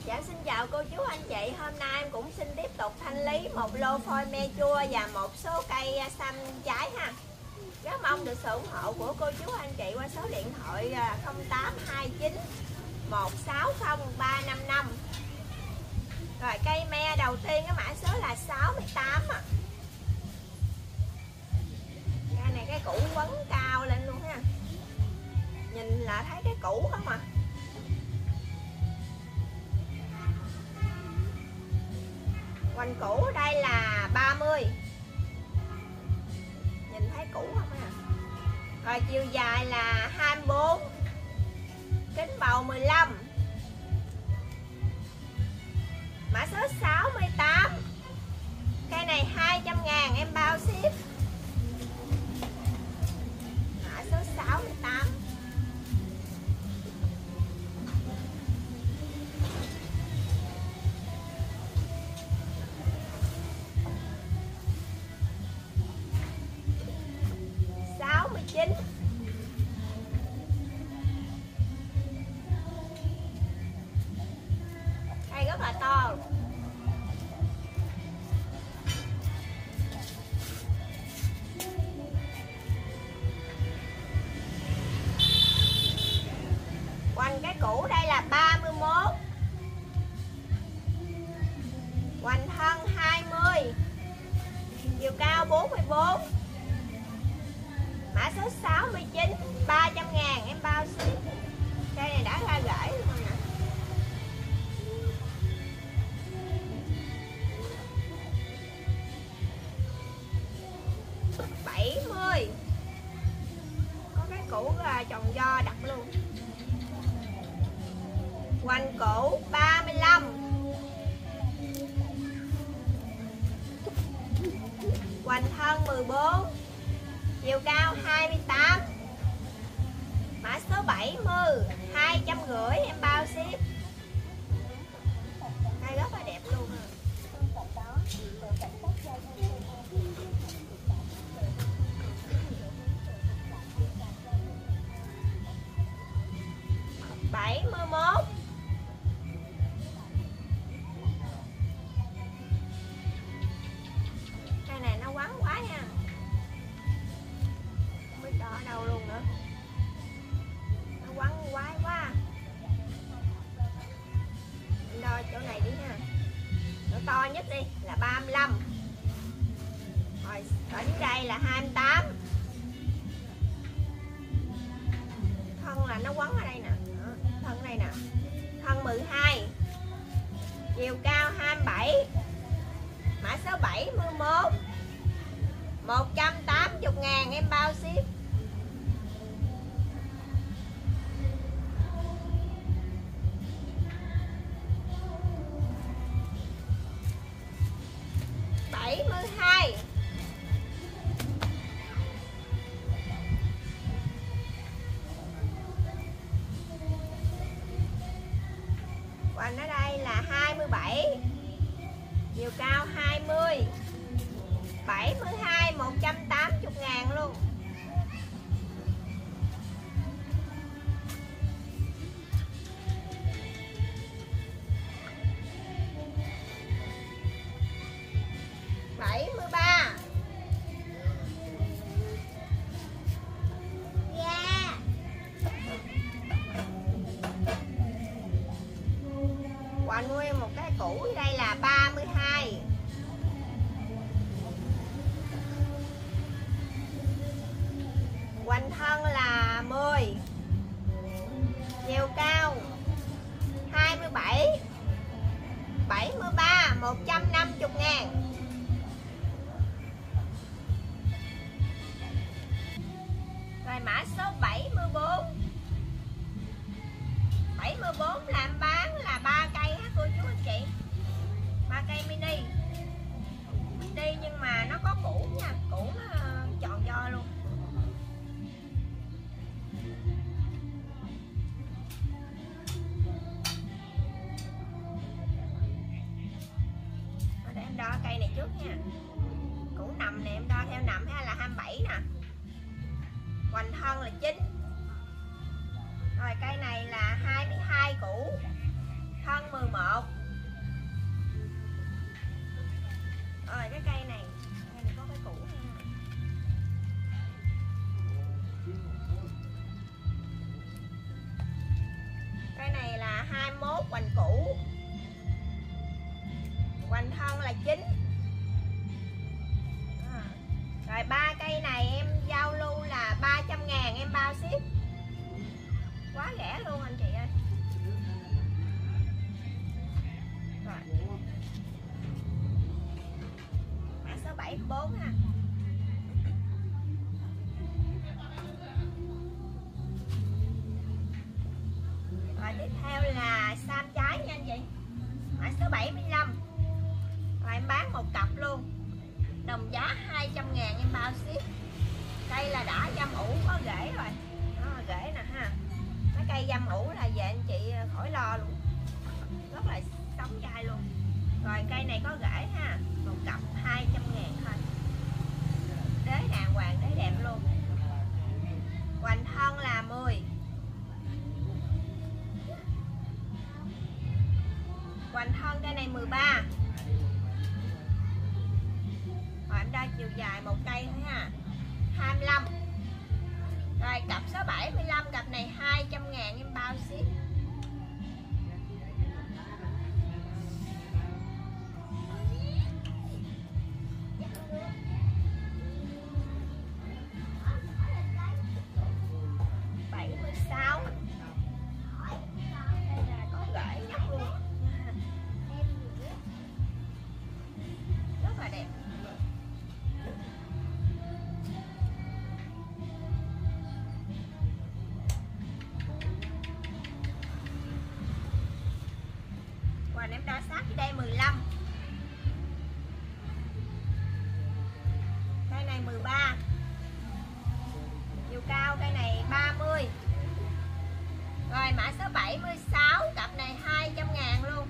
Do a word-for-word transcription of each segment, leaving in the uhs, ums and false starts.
Dạ xin chào cô chú anh chị, hôm nay em cũng xin tiếp tục thanh lý một lô phôi me chua và một số cây xăm trái ha. Rất mong được sự ủng hộ của cô chú anh chị qua số điện thoại không tám hai chín một sáu không ba năm năm. Rồi cây me đầu tiên cái mã số là sáu mươi tám à. Cây này cái củ quấn cao lên luôn ha. Nhìn là thấy cái củ không à. Hoành củ ở đây là ba mươi. Nhìn thấy củ không à. Rồi chiều dài là hai mươi bốn. Kính bầu mười lăm. Mã số sáu mươi tám. Cây này hai trăm ngàn em bao ship. Mã số sáu mươi tám. sáu mươi chín. Đây rất là to. Hoành cái củ đây là ba mươi mốt. Hoành thân hai mươi. Chiều cao bốn mươi bốn. Mã số sáu mươi chín, ba trăm ngàn em bao ship. Cây này đã ra rễ luôn nè. bảy mươi. Có cái củ tròn do đặt luôn. Hoành củ ba mươi lăm. Hoành thân mười bốn. Chiều cao hai mươi tám. Mã số bảy mươi, hai trăm rưỡi em bao ship. Cây rất là đẹp luôn à. bảy mươi mốt. Cây này nó quắn quá nha. Không biết đo ở đâu luôn nữa. Nó quắn quái quá. Mình đo chỗ này đi nha. Chỗ to nhất đi là ba mươi lăm. Rồi ở dưới đây là hai mươi tám. Thân là nó quấn ở đây nè. Thân đây nè. Thân mười hai. Chiều cao hai mươi bảy. Mã số bảy mươi mốt. một trăm tám mươi ngàn em bao ship. bảy mươi hai. Hoành ở đây là hai mươi bảy. Chiều cao hai mươi. bảy mươi hai, một trăm tám mươi ngàn luôn. bảy mươi ba. Yeah. Hoành nguyên một cái củ đây là ba mươi hai. Hoành thân là mười. Chiều cao hai mươi bảy. bảy mươi ba, một trăm năm mươi ngàn. Rồi mã số bảy mươi bốn. bảy mươi bốn là em bán là ba cây hả cô chú anh chị. ba cây mini. Mini nhưng mà nó có củ nha, củ nó tròn do luôn. Để em đo cây này trước nha. Củ nằm nè, em đo theo nằm hay là hai mươi bảy nè. Hoành thân là chín. Rồi cây này là hai mươi hai củ. thân mười một. Rồi cái cây này, cây này có cái củ nha. Cây này là hai mươi mốt, hoành củ, hoành thân là chín. À. Rồi ba cây này em giao lưu là ba trăm ngàn, em bao ship. Quá rẻ luôn anh chị ơi. Rồi. Mã số bảy bốn ha. Rồi tiếp theo là sam trái nha anh chị. Mã số bảy mươi lăm. Rồi em bán một cặp luôn. Đồng giá hai trăm ngàn, em bao ship. Cây là đã dăm ủ có rễ rồi. Đó, rễ nè ha. Cái cây dăm ủ là về anh chị khỏi lo luôn. Rất là sống dai luôn. Rồi cây này có rễ ha. Một cặp hai trăm ngàn thôi. Đế đàng hoàng, đế đẹp luôn. Hoành thân là mười. Hoành thân cây này mười ba. Rồi em đo chiều dài một cây thôi ha. hai mươi lăm. Rồi cặp số bảy mươi lăm, cặp này hai trăm ngàn, em bao ship. bảy mươi sáu. Đây là có rễ nhóc luôn. Rất là đẹp. Còn em đo sát ở đây mười lăm. Cây này mười ba. Chiều cao cây này ba mươi. Rồi mã số bảy mươi sáu, cặp này hai trăm ngàn luôn.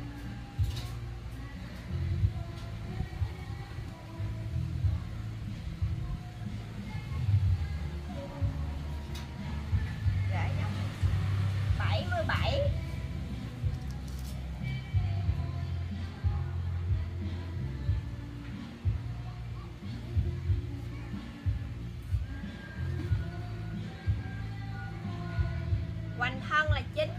Rễ nhóc. bảy mươi bảy. Hoành thân là chín.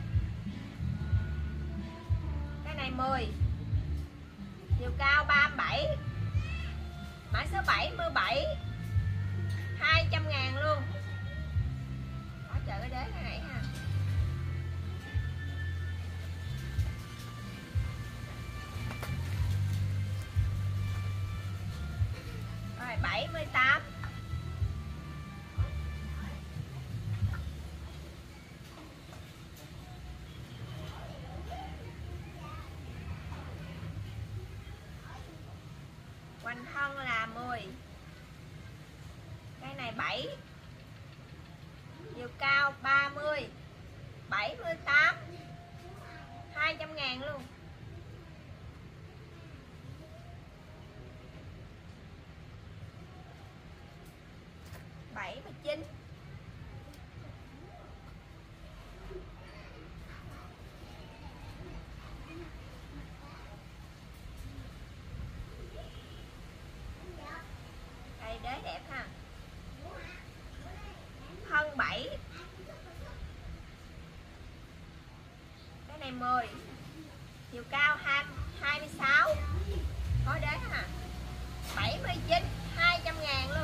Cái này mười. Chiều cao ba mươi bảy. Mã số bảy mươi bảy. hai trăm ngàn luôn. Có chờ cái đế này, này ha. Rồi bảy mươi tám. Hoành thân là mười. Cây này bảy. Chiều cao ba mươi. bảy mươi tám. hai trăm ngàn luôn. bảy mươi chín. Cây đế đẹp ha. Thân bảy. Cái này mười. Chiều cao hai mươi sáu. Có đế ha. bảy mươi chín. hai trăm ngàn luôn.